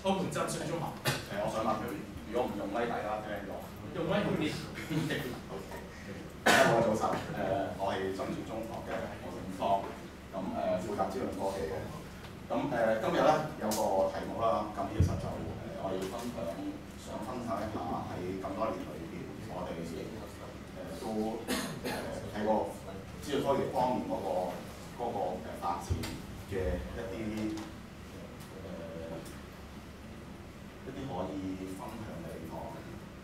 澳門浸信中學。 我想問佢，如果唔用咪，大家聽咗？ 用咪好啲。 OK。大家好，早晨。我係浸信中學嘅何永芳，咁負責資訊科技嘅。咁今日咧有個題目啦，咁其實就我要想分享一下喺咁多年裏邊，我哋都喺個資訊科技方面嗰個發展嘅一啲可以分享嘅地方。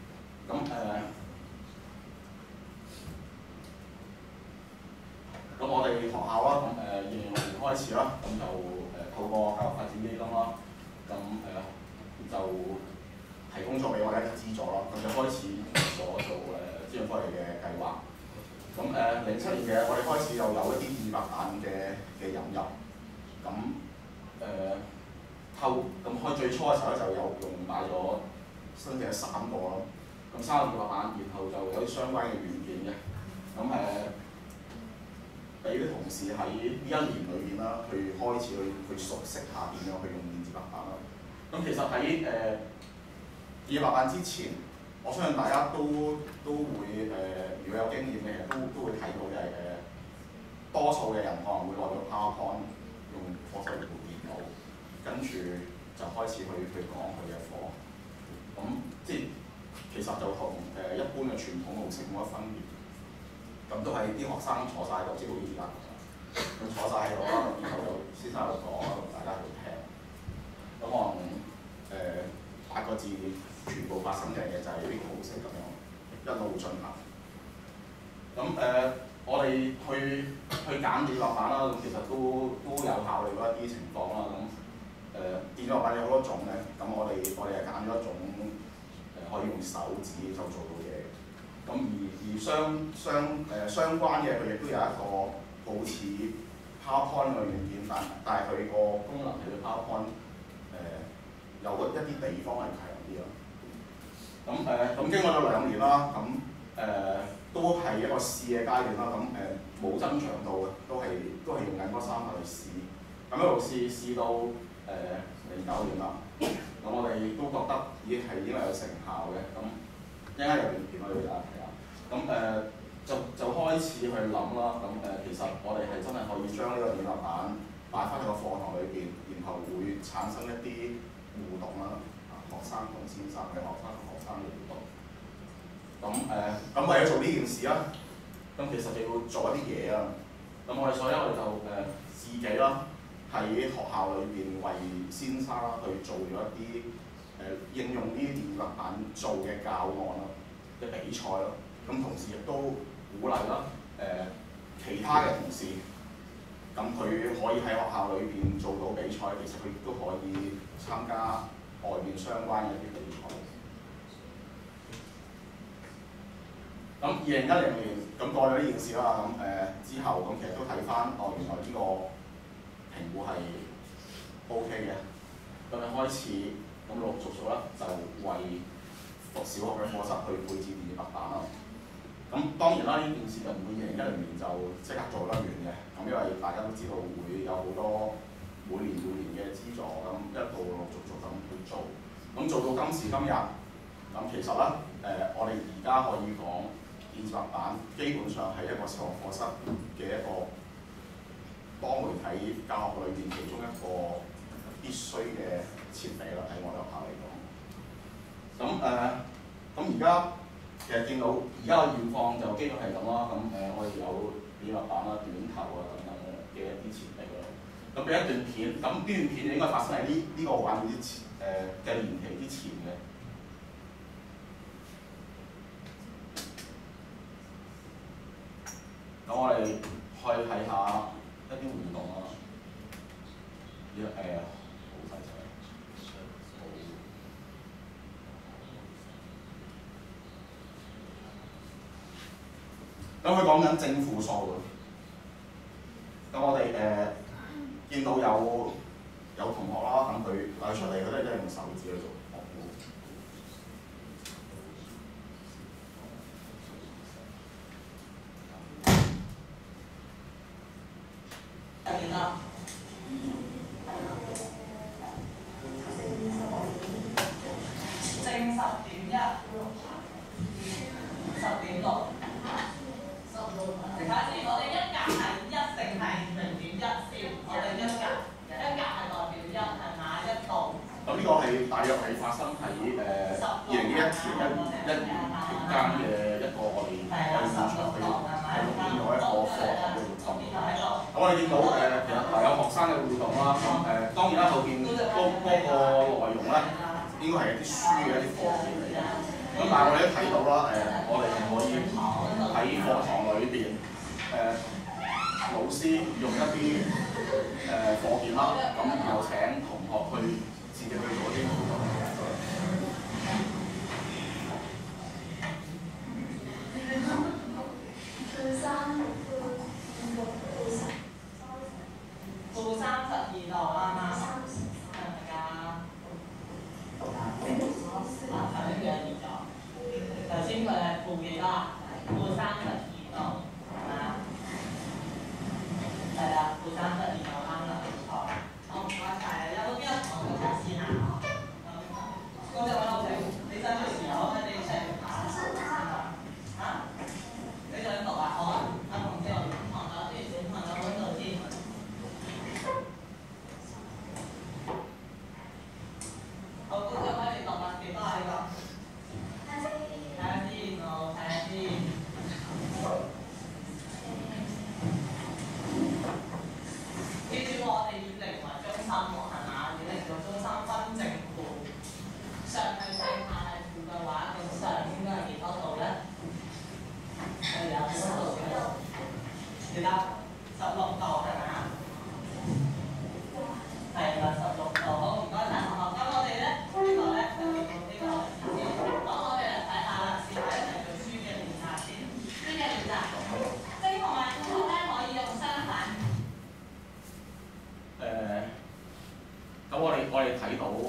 咁我哋學校啦，咁2006年開始啦，咁就透過教育發展基金啦，咁就提供咗俾我哋一啲資助啦，咁就開始咗做資訊科技嘅計劃。咁07年嘅我哋開始又有一啲200版嘅引入，咁最初嘅時候咧就有買咗新嘅3個咯，咁3個200版，然後就有啲相關嘅軟件嘅，咁俾啲同事喺呢1年裏邊啦，去開始去熟悉下點樣去用電子白板啦。咁其實喺200版之前，我相信大家都會如果有經驗嘅人都會睇到嘅係多數嘅人可能會攞咗 PowerPoint 用課室部電腦，跟住就開始去講佢嘅課。咁即係其實就同一般嘅傳統模式冇乜分別。咁都係啲學生坐晒喺度，即係好似而家咁坐晒喺度啦，然後就先生喺度講啦，大家喺度聽。咁可能8個字全部發生嘅嘢就係呢個模式咁樣一路進行。咁我哋去揀電子白板啦，咁其實都有考慮過一啲情況啦。咁電子白板有好多種嘅，咁我哋係揀咗一種可以用手指就做到嘢。咁而相關嘅佢亦都有一個好似 PowerPoint 嘅軟件，但係佢個功能係對 PowerPoint 有一啲地方係強啲咯。咁經過咗2年啦，都係一個試嘅階段啦。冇增長到嘅，都係用緊嗰3個去試。咁一路試到09年啦。咁我哋都覺得已經有成效嘅。咁一陣間有段片我哋大家睇下。就開始去諗啦。其實我哋係真係可以將呢個電子白板擺翻喺個課堂裏邊，然後會產生一啲互動啦。學生同先生嘅學生同學生嘅互動。為咗做呢件事啦，咁其實就要做一啲嘢啦。所以我哋就自己啦，喺學校裏邊為先生啦去做咗一啲應用呢啲電子白板做嘅教案啦嘅比賽咯。咁同時亦都鼓勵啦其他嘅同事，咁佢可以喺學校裏邊做到比賽，其實佢亦都可以參加外面相關嘅一啲比賽。咁2010年咁過咗呢件事啦，之後咁其實都睇翻原來呢個評估係 OK 嘅。咁開始咁陸陸續續啦，就為讀小學嘅課室去配置電子白板啦。咁當然啦，呢件事就唔會2010年就即刻做得完嘅。因為大家都知道會有好多每年嘅資助，咁一路陸陸續續咁去做。咁做到今時今日，咁其實咧我哋而家可以講電子白板基本上係一個小學課室嘅一個多媒體教學裏邊其中一個必須嘅設備啦，喺我哋學校嚟講。咁而家其實見到而家嘅現況就基本係咁啦。我哋有電子白板啦、短頭啊等等嘅一啲設備咯。咁俾一段片，咁呢段片應該發生喺呢個畫面之前嘅年期之前嘅。咁我哋去睇下一啲互動啦。好細細。咁佢講緊正負數嘅。咁我哋見到有同學啦，咁佢帶出嚟，佢都係用手指去做學估。 個係大約係發生喺2011至2012年期間嘅一個我哋現場去錄影咗一個課堂嘅活動。咁我哋見到其實有學生嘅互動啦，咁當然啦後邊嗰個內容咧應該係一啲書嘅一啲課件嚟嘅。咁但係我哋都睇到啦，我哋可以喺課堂裏邊老師用一啲課件啦，咁然後請同學去自己去做一啲互動。 負32度啱啱？係咪㗎？頭先幾多熱咗？頭先佢係負幾多啊？負32度係咪啊？係啦，負32度啱啦，冇錯。好，唔該晒。有冇邊個同學想試下？嗰隻位老師，你想去時候你上嚇？你想讀啊？好啊，阿同志，我哋小朋友嗰度先。好，嗰隻位你讀啊？幾多啊？呢個？睇下先，我睇下先。記住我哋以零為中心喎，係嘛？以零為中心分正負，上係正下係負嘅話，咁上應該係幾多度咧？係有幾多度嘅？記得16度係咪啊？係啦，16度。好，唔該晒同學。咁我哋咧呢個咧就見到呢個先。咁我哋嚟睇下啦，試下一齊做書嘅練習先。書嘅練習，正同埋負咧可以用相反。 咁我哋睇到，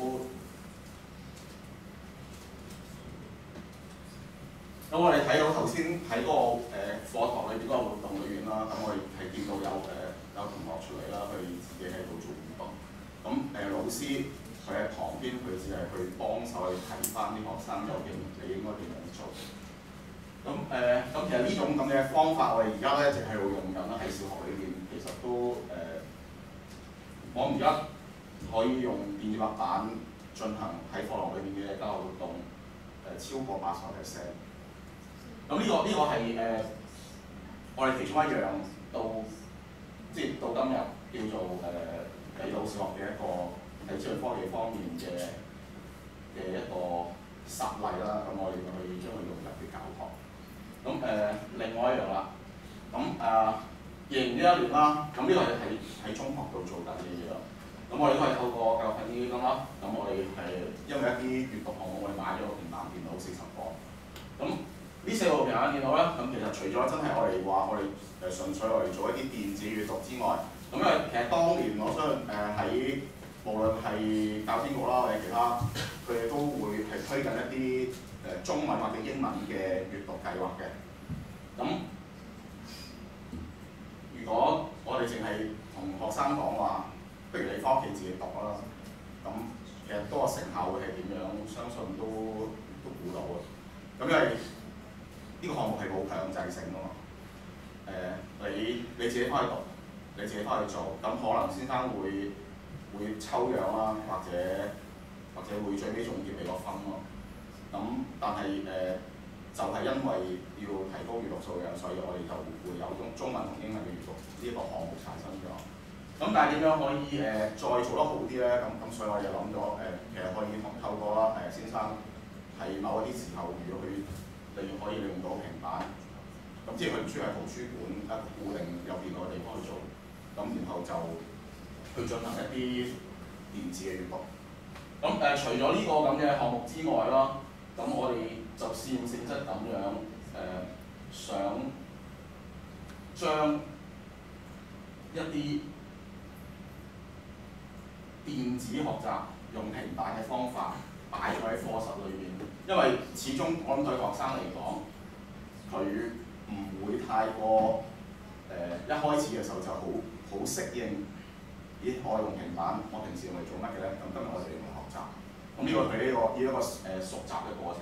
頭先喺嗰個課堂裏邊嗰個活動裏邊啦，咁我哋係見到有同學出嚟啦，佢自己喺度做活動。咁老師佢喺旁邊，佢只係去幫手去睇翻啲學生究竟你應該點樣做。咁其實呢種咁嘅方法，我哋而家咧一直喺度用緊啦，喺小學裏邊其實都我而家可以用電子白板進行喺課堂裏邊嘅交流活動，超過80%。咁呢個係我哋其中一樣即係到今日叫做俾到小學嘅一個喺資訊科技方面嘅一個實例啦。咁我哋去將佢融入嘅教學。咁另外一樣啦，咁2021年啦，咁呢個係喺中學度做緊嘅嘢啦。咁我哋都係透過教育訓練基金啦，咁我哋係因為一啲閱讀項目，我哋買咗個平板電腦40個。咁呢4個平板電腦咧，咁其實除咗真係我哋話我哋純粹我哋做一啲電子閱讀之外，咁因為其實當年我相信喺無論係教天局啦或者其他，佢哋都會係推緊一啲中文或者英文嘅閱讀計劃嘅。咁如果我哋淨係同學生講話，不如你翻屋企自己讀啦，咁其實嗰個成效會係點樣？相信都估到嘅。咁因為呢個項目係冇強制性㗎嘛。你自己翻去讀，你自己翻去做，咁可能先生會抽樣啦，或者會最尾總結俾個分咯。咁但係就係因為要提高閱讀素養，所以我哋就會有中文同英文嘅閱讀呢一個項目產生咗。咁但係點樣可以再做得好啲咧？咁所以我哋諗咗其實可以透過啦先生喺某一啲時候，如果佢可以利用到平板，咁即係佢唔需要喺圖書館一個固定有電腦嘅地方去做，咁然後就去進行一啲電子嘅閱讀。咁除咗呢個咁嘅項目之外啦，咁我哋就試驗性質咁樣想將一啲電子學習用平板嘅方法擺咗喺課室裏邊，因為始終我諗對學生嚟講，佢唔會太過一開始嘅時候就好適應。咦，我用平板，我平時用嚟做乜嘅咧？咁今日我哋用嚟學習，咁呢個係呢個熟習嘅過程。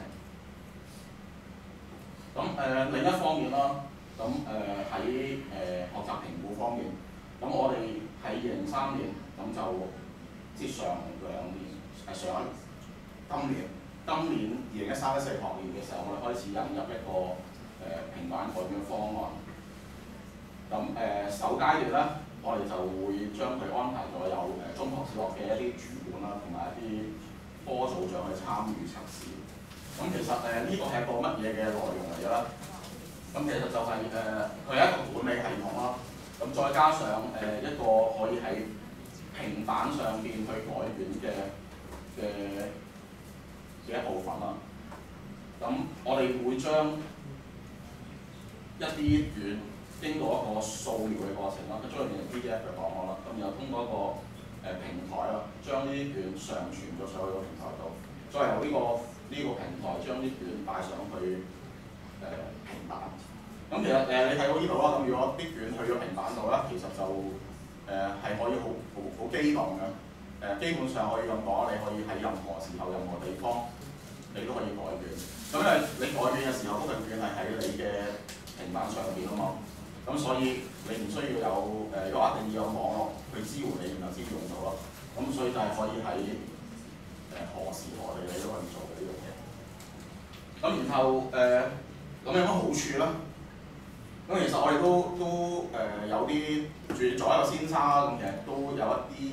咁另一方面啦，咁喺學習評估方面，咁我哋喺2003年咁就即上2年上今年2013-14學年嘅時候，我哋開始引入一個平板改卷方案。咁首階段咧，我哋就會將佢安排咗有中學、小學嘅一啲主管啦，同埋一啲科組長去參與測試。咁其實呢個係一個乜嘢嘅內容嚟嘅咧？咁其實就係佢係一個管理系統啦。咁再加上一個可以喺平板上邊去改卷嘅一部分啦。咁我哋會將一啲卷經過一個掃描嘅過程啦，佢將入面 PDF 嘅檔案啦，咁然後通過一個平台啦，將呢啲卷上傳咗上去個平台度，再由呢個平台將啲卷擺上去平板。咁其實你睇到呢度啦，咁如果啲卷去咗平板度咧，其實就係可以好機動嘅。基本上可以咁講，你可以喺任何時候、任何地方，你都可以改卷。咁因為你改卷嘅時候，嗰份卷係喺你嘅平板上邊啊嘛。咁所以你唔需要有一定要有網絡去支援你，然後先用到咯。咁所以就係可以喺何時何地你都可以做嘅呢樣嘢。咁然後咁有乜好處咧？咁其實我哋都有啲作為一個先生啦，咁其實都有一啲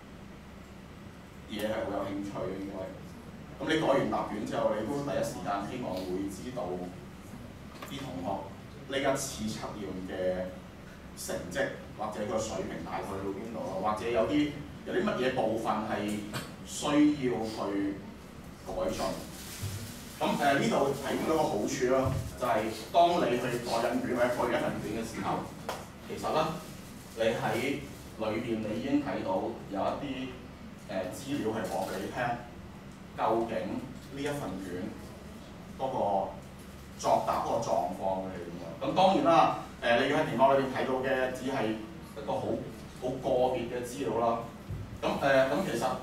嘢係好有興趣嘅應該。咁你改完答卷之後，你都第一時間希望會知道啲同學呢一次測驗嘅成績或者個水平大概去到邊度咯，或者有啲乜嘢部分係需要去改進。咁呢度提供一個好處咯，就係當你去改緊卷或者改緊一份卷嘅時候，其實咧你喺裏邊你已經睇到有一啲資料係講俾你聽，究竟呢一份卷嗰個作答嗰個狀況係點樣？咁當然啦，你要喺電腦裏邊睇到嘅只係一個好個別嘅資料啦。咁其實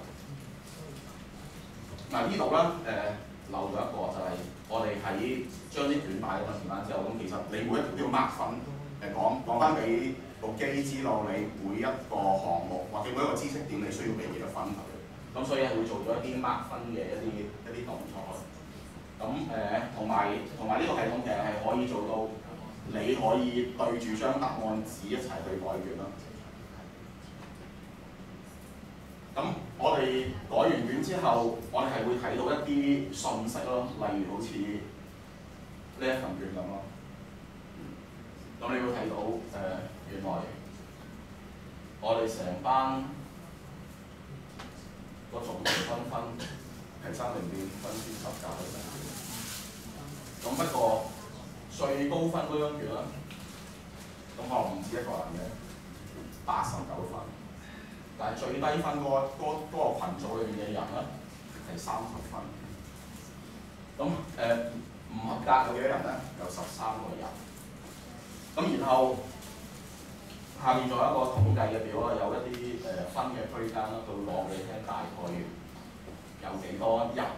呢度咧漏咗一個就係我哋喺將啲卷擺咗平板之後，咁其實你每一條都要 mark 分，講翻俾部機知道你每一個項目或者每一個知識點你需要俾幾多分佢。咁所以係會做咗一啲 mark 分嘅一啲動作。咁同埋呢個系統其實係可以做到，你可以對住張答案紙一齊去改卷啦。咁我哋改完卷之後，我哋係會睇到一啲信息咯，例如好似呢一份卷咁咯。咁你會睇到原來我哋成班個總評分係3.5分先及格嘅。咁不過最高分嗰張卷啦，咁可能唔止一個人嘅89分。但係最低分嗰個羣組裏面嘅人咧係30分，咁唔合格有幾多人咧？有13個人。咁然後下面仲有一個統計嘅表啦，有一啲分嘅區間啦，佢會講俾你聽大概有幾多人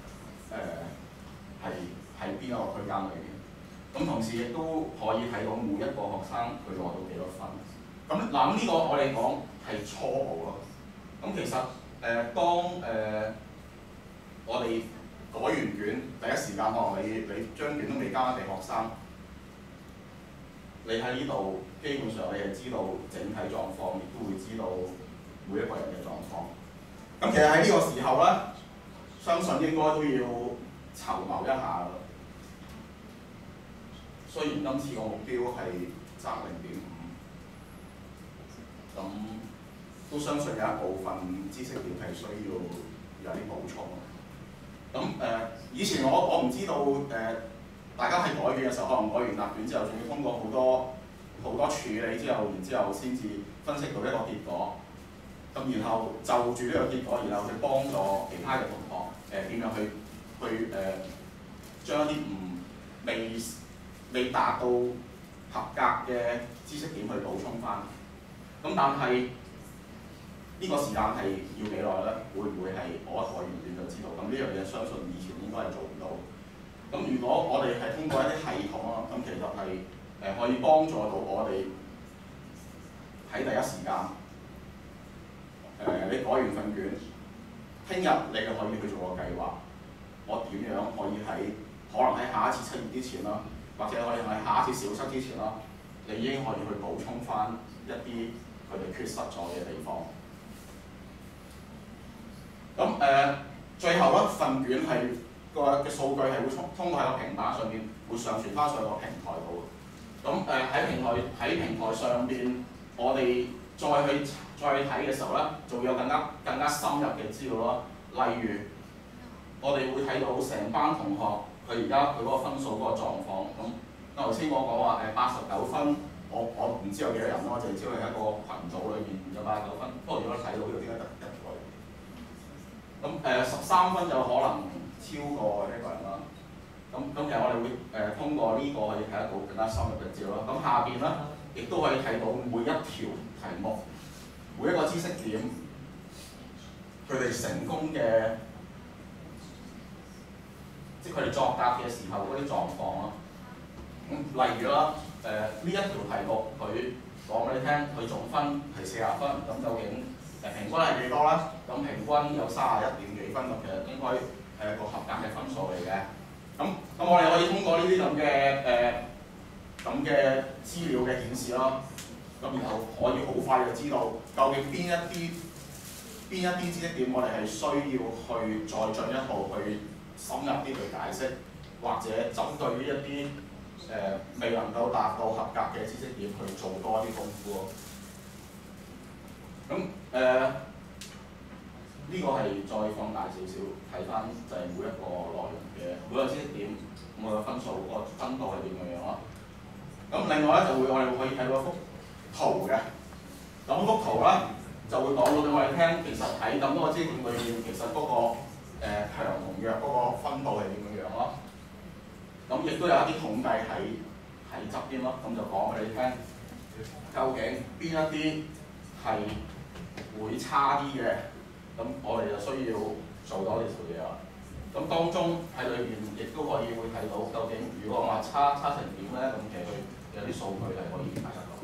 喺邊一個區間裏邊。咁同時亦都可以睇到每一個學生佢攞到幾多分。咁嗱，呢個我哋講係初步咯。咁其實當我哋改完卷，第一時間可能你張卷都未交俾學生，你喺呢度基本上你係知道整體狀況，亦都會知道每一個人嘅狀況。咁其實喺呢個時候咧，相信應該都要籌謀一下啦。雖然今次個目標係爭0.5。咁都相信有一部分知識點係需要有啲補充。咁以前我唔知道大家喺改卷嘅時候，可能改完答卷之後，仲要通過好多處理之後，然之後先至分析到一個結果。咁然後就住呢個結果，然後去幫助其他嘅同學點樣去將一啲未達到合格嘅知識點去補充翻。咁但係呢個時間係要幾耐咧？會唔會係我一改完卷就知道？咁呢樣嘢相信以前應該係做唔到。咁如果我哋係通過一啲系統啦，咁其實係可以幫助到我哋喺第一時間你改完份卷， 聽日你就可以去做個計劃，我點樣可以可能喺下一次7月之前啦，或者可以喺下一次小七之前啦，你已經可以去補充翻一啲佢哋缺失咗嘅地方。咁最後一份卷係嘅數據係會通過喺個平板上面會上傳翻上個平台度。咁喺平台上邊，我哋再去睇嘅時候咧，就會有更加深入嘅資料咯。例如，我哋會睇到成班同學佢而家佢嗰個分數嗰個狀況。咁頭先我講話89分，我唔知有幾多人咯，我淨係知道喺一個群組裏邊有89分。不過如果睇到呢個點解得一個？咁13分就可能超過一個人啦。咁其實我哋會通過呢個可以睇得到更加深入嘅資料咯。咁下邊咧，亦都可以睇到每一條題目、每一個知識點，佢哋成功嘅，即係佢哋作答嘅時候嗰啲狀況咯。例如啦，呢一條題目佢講俾你聽，佢總分係40分，咁究竟平均係幾多咧？咁平均有31點幾分，咁其實應該係個合格嘅分數嚟嘅。咁我哋可以通過呢啲咁嘅資料嘅顯示啦，咁然後可以好快就知道究竟邊一啲知識點我哋係需要去再進一步去深入啲去解釋，或者針對呢一啲未能夠達到合格嘅知識點去做多啲功夫咯。咁呢個係再放大少少，睇翻就係每一個內容嘅每個知識點，每個分數個分佈係點樣咯。咁另外咧我哋可以睇到一幅圖嘅，咁幅圖咧就會講到俾我哋聽，其實喺咁多個知識點裏面，其實嗰個強同弱嗰個分佈係點樣咯。咁亦都有一啲統計喺側邊咯，咁就講俾你聽，究竟邊一啲係會差啲嘅。咁我哋就需要做多啲條嘢啦。咁當中喺裏邊亦都可以會睇到，究竟如果我話差成點咧，咁其實佢有啲數據係可以睇得到。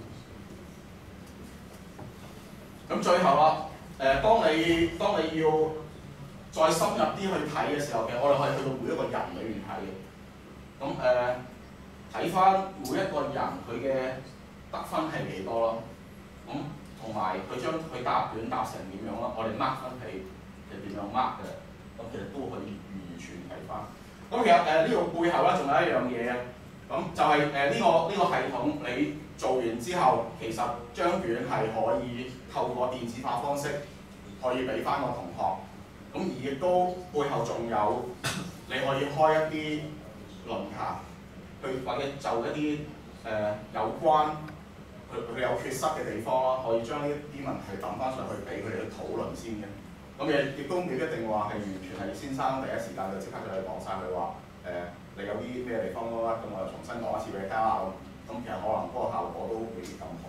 咁最後啦，當你要再深入啲去睇嘅時候，其實我哋可以去到每一個人裏面睇嘅。咁睇翻每一個人佢嘅得分係幾多咯？咁同埋佢將佢答卷答成點樣咯？我哋 mark 分係點樣 mark 嘅？咁其實都可以完全睇翻。咁其實呢個背後咧仲有一樣嘢嘅，咁就係呢個系統你做完之後，其實張卷係可以透過電子化方式可以俾翻個同學。咁而亦都背後仲有你可以開一啲論壇，或者就一啲有關佢有缺失嘅地方啦，可以將呢啲問題抌翻上去俾佢哋去討論先嘅。咁亦都未必一定話係完全係先生第一時間就即刻就去講晒佢話你有啲咩地方咯，咁我又重新講一次俾你聽啦。咁其實可能嗰個效果都未必咁好。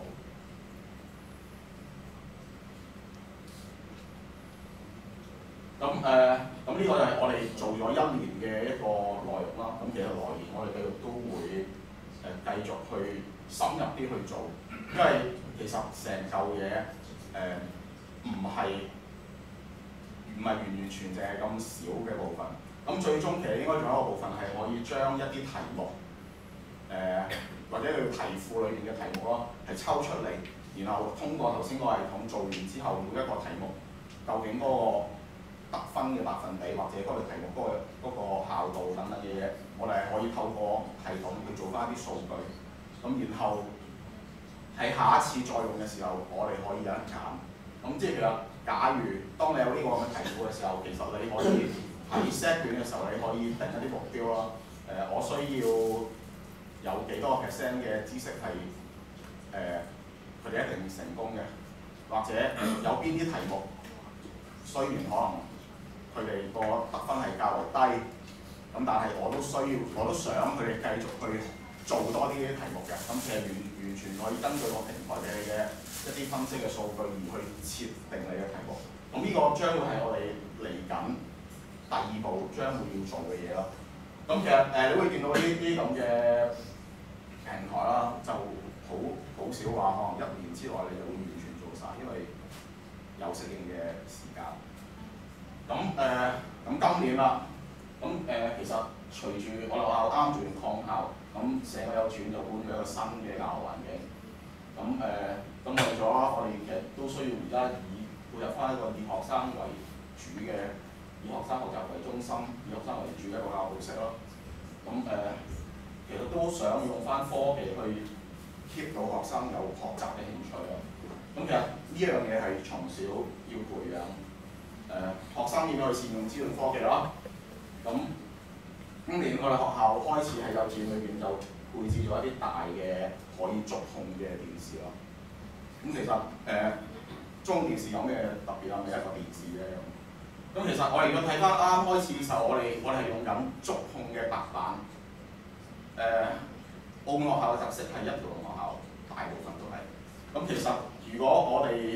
咁呢個就係我哋做咗1年嘅一個內容啦。咁其實來年我哋繼續都會繼續去深入啲去做，因為其實成嚿嘢唔係完全淨係咁少嘅部分。咁最終其實應該仲有一個部分係可以將一啲題目或者佢題庫裏面嘅題目咯，係抽出嚟，然後通過頭先個系統做完之後，每一個題目究竟嗰個得分嘅百分比，或者嗰個題目嗰個效度等等嘅嘢，我哋係可以透過系統去做翻一啲數據。咁然後喺下一次再用嘅時候，我哋可以有得揀。咁即係其實，假如當你有呢個咁嘅題庫嘅時候，其實你可以喺 set 卷嘅時候，你可以定一啲目標啦。我需要有幾多個 percent 嘅知識係佢哋一定成功嘅，或者有邊啲題目雖然可能佢哋個得分係較為低，咁但係我都想佢哋繼續去做多啲題目嘅。咁其實完全可以根據個平台嘅一啲分析嘅數據而去設定你嘅題目。咁呢個將會係我哋嚟緊第2步將會要做嘅嘢咯。咁其實你會見到呢啲咁嘅平台啦，就好少話可能1年之內你就會完全做晒，因為有適應嘅時間。咁今年啦，咁其實隨住我哋學校啱做完擴校，咁成個幼稚園就搬咗一個新嘅教學環境。咁為咗我哋其實都需要而家配合翻一個以學生為主嘅，以學生學習為中心、以學生為主嘅一個教學模式咯。其實都想用翻科技去 keep 到學生有學習嘅興趣咯。咁其實呢樣嘢係從小要培養學生點樣去善用資訊科技啦。咁今年我哋學校開始喺幼稚園裏邊就配置咗一啲大嘅可以觸控嘅電視咯。咁其實中控電視有咩特別啊？咪一個電視啫。咁其實我哋如果睇翻啱開始嘅時候，我哋係用緊觸控嘅白板。澳門學校嘅特色係一條龍學校，大部分都係。咁其實如果我哋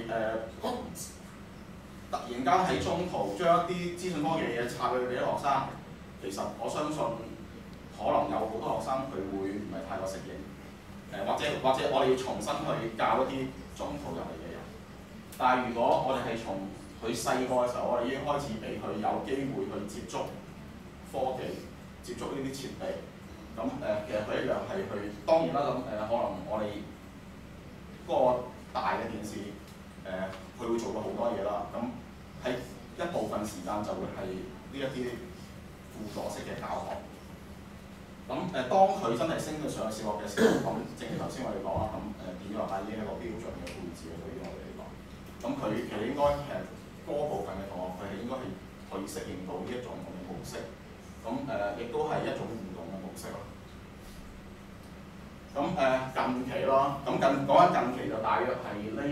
突然間喺中途將一啲資訊科技嘅嘢插去俾啲學生，其實我相信可能有好多學生佢會唔係太過適應。或者我哋要重新去教一啲中途入嚟嘅人。但係如果我哋係從佢細個嘅時候，我哋已經開始俾佢有機會去接觸科技、接觸呢啲設備。咁其實佢一樣係去，當然啦咁可能我哋嗰個大嘅電視佢會做到好多嘢啦。咁喺一部分時間就會係呢一啲輔助式嘅教學。咁當佢真係升到上小學嘅時候，咁正如頭先我哋講啦，咁電腦已經係一個標準嘅配置對於我哋嚟講。咁佢其實應該多部分嘅同學佢係應該係可以適應到呢一種咁嘅模式。咁亦都係一種互動嘅模式咯。咁近期咯，咁講緊近期就大約係呢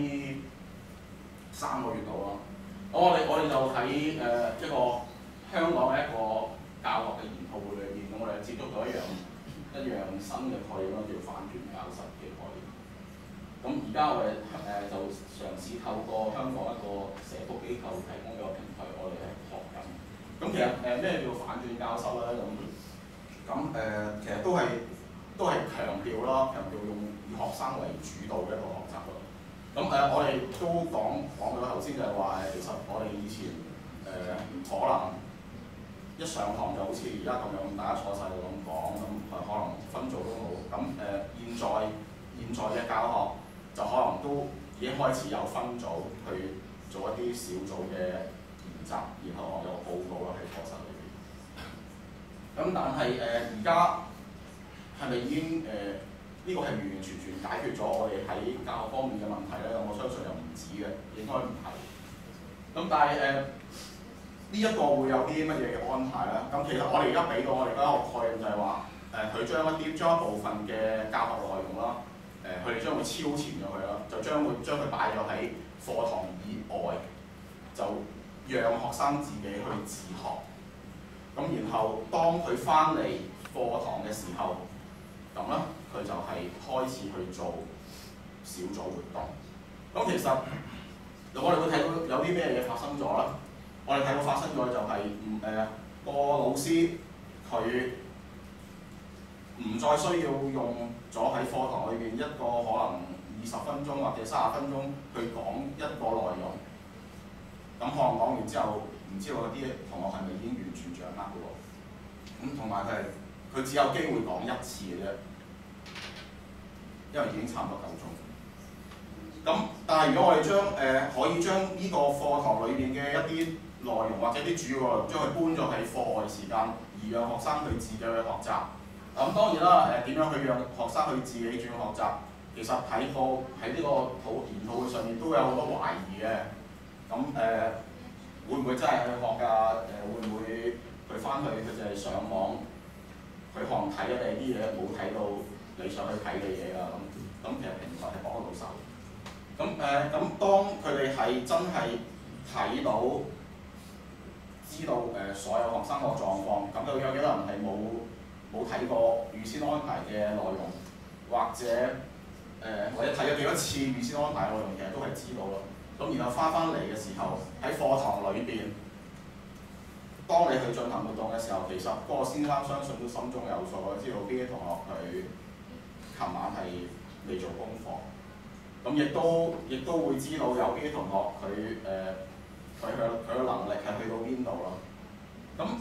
3個月度咯。咁我哋就喺一個香港嘅一個教學嘅研討會裏邊，咁我哋接觸到一樣新嘅概念咯，叫反轉教室嘅概念。咁而家我哋就嘗試透過香港一個社福機構提供嘅平台，我哋係學緊。咁其實咩叫反轉教室咧？咁其實都係強調啦，強調用以學生為主導嘅一個學習咯。咁我哋都講到頭先就係話其實我哋以前可能一上堂就好似而家咁樣，大家坐晒度咁講，咁可能分組都冇。咁現在嘅教學就可能都已經開始有分組去做一啲小組嘅研習，然後有報告啦喺課室裏邊。咁但係而家係咪已經呢個係完完全全解決咗我哋喺教學方面嘅問題咧？我相信又唔止嘅，應該唔係。咁但係呢一個會有啲乜嘢嘅安排咧？咁其實我哋而家俾到我哋一個概念就係話，佢將一部分嘅教學內容啦，佢哋將會超前咗佢啦，就將佢擺咗喺課堂以外，就讓學生自己去自學。咁然後當佢翻嚟課堂嘅時候，咁咧佢就係開始去做小組活動。咁其實我哋會睇到有啲咩嘢發生咗啦。我哋睇到發生咗就係個老師佢唔再需要用咗喺課堂裏邊一個可能20分鐘或者30分鐘去講一個內容。咁可能講完之後，唔知道有啲同學係咪已經完全掌握嘅喎？咁同埋佢只有機會講1次嘅啫，因為已經差唔多夠鐘。咁但係如果我哋可以將呢個課堂裏邊嘅一啲內容或者啲主要內容將佢搬咗喺課外時間，而讓學生佢自己去學習。咁當然啦，點樣去讓學生去自己轉學習？其實喺呢個研討會上面都有好多懷疑嘅。咁會唔會真係去學㗎？會唔會佢翻去佢就係上網，佢可能睇咗你啲嘢，冇睇到你想去睇嘅嘢㗎？咁其實平台係幫到手。咁當佢哋係真係睇到、知道所有學生個狀況，咁有幾多人係冇睇過預先安排嘅內容，或者睇咗幾多次預先安排嘅內容，其實都係知道咯。咁然後翻嚟嘅時候喺課堂裏邊，當你去進行活動嘅時候，其實嗰個先生相信都心中有數，知道邊啲同學佢琴晚係未做功課。咁亦都會知道有啲同學佢嘅能力係去到邊度咯。咁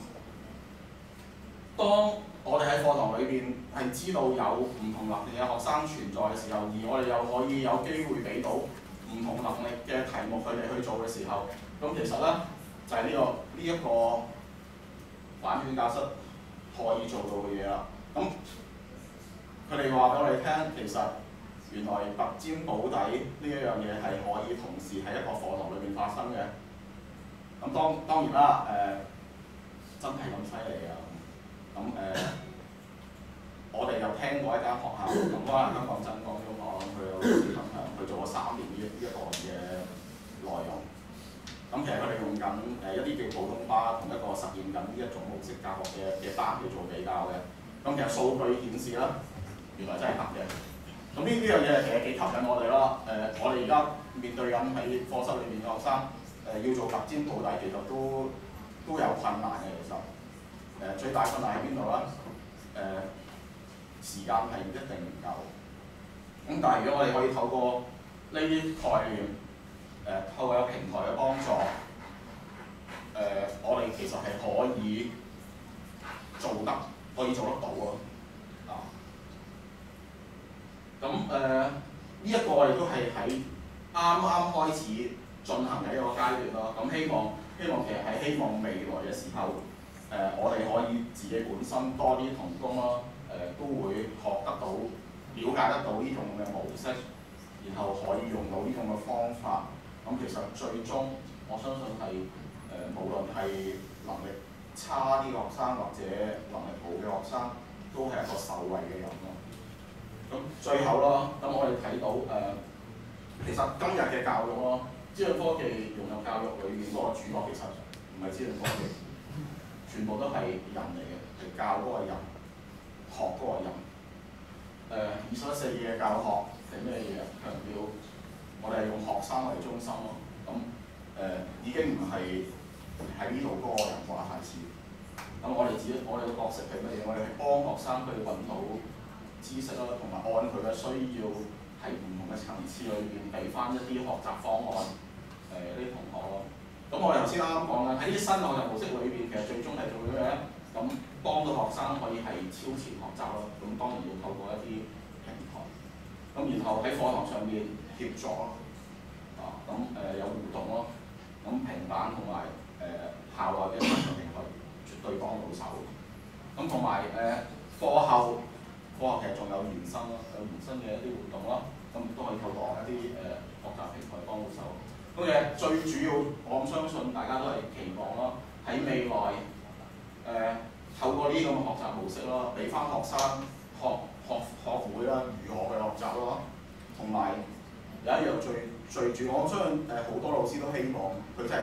堂裏邊係知道有唔同能力嘅學生存在嘅時候，而我哋又可以有機會俾到唔同能力嘅題目佢哋去做嘅時候，咁其實咧就係呢一個反轉教室可以做到嘅嘢啦。咁佢哋話俾我哋聽，其實原來拔尖保底呢一樣嘢係可以同時喺一個課堂裏邊發生嘅。咁當然啦，真係咁犀利啊！咁我哋又聽過一間學校，咁嗰間香港真光中學，佢有老師分享，佢做咗3年呢一個嘅內容。咁其實佢哋用緊一啲叫普通班同一個實驗緊呢一種模式教學嘅班去做比較嘅。咁其實數據顯示啦，原來真係得嘅。咁呢樣嘢其實幾吸引我哋啦。我哋而家面對緊喺課室裏面嘅學生，要做拔尖保底，其實都有困難嘅。其實最大困難喺邊度咧？時間係一定唔夠。咁但係如果我哋可以透過呢啲概念，透過有平台嘅幫助，我哋其實係可以做得到咯。咁呢一個我哋都係喺啱開始進行嘅一個階段咯。咁希望其實係希望未來嘅時候，我哋可以自己本身多啲同工啦，都會學得到、了解得到呢種嘅模式，然後可以用到呢種嘅方法。咁其實最終我相信係無論係能力差啲嘅學生或者能力好嘅學生，都係一個受惠嘅人咯。咁最後咯，咁我哋睇到其實今日嘅教育咯，資訊科技融入教育裏面嗰個主角其實唔係資訊科技，全部都係人嚟嘅，係教嗰個人，學嗰個人。21世紀嘅教學係咩嘢？強調我哋係用學生為中心咯。咁已經唔係喺呢度嗰個人話事。咁我哋嘅角色係乜嘢？我哋係幫學生去揾到知識啦，同埋按佢嘅需要喺唔同嘅層次裏邊俾翻一啲學習方案呢啲同學咯。咁我哋頭先啱講啦，喺啲新學習模式裏邊，其實最終係做啲咩咧？咁幫到學生可以係超前學習咯。咁當然要透過一啲平台。咁然後喺課堂上面協助咯。咁有互動咯。咁平板同埋校內嘅網上平台絕對幫到手。咁同埋課後其實仲有延伸咯，有延伸嘅一啲活動咯。咁亦都可以透過一啲學習平台幫到手。咁其實最主要，我相信大家都係期望咯，喺未來透過呢種學習模式咯，俾翻學生學會啦，如何去學習咯，同埋有一樣最主要，我相信好多老師都希望佢真係。